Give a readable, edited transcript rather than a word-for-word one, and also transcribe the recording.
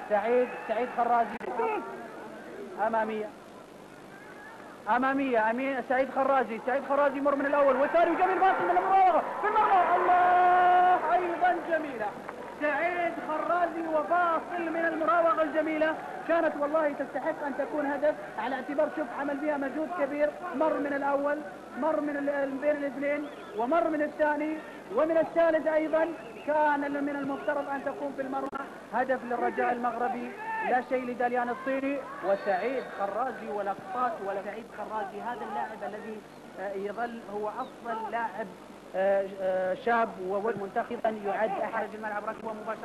سعيد خرازي أمامية أمين. سعيد خرازي مر من الأول والثاني وجميل باصي من المراوغة في المرمى. الله، أيضا جميلة. سعيد خرازي وفاصل من المراوغة الجميلة، كانت والله تستحق أن تكون هدف على اعتبار شوف عمل فيها مجهود كبير، مر من الأول، مر من بين الاثنين، ومر من الثاني ومن الثالث أيضا. كان من المفترض أن تكون في المرمى. هدف للرجاء المغربي، لا شيء لداليان الصيني. وسعيد خرازي ولقطات سعيد خرازي هذا اللاعب الذي يظل هو أفضل لاعب شاب ومنتخبا، يعد أحد الملعب ركبه مباشرة.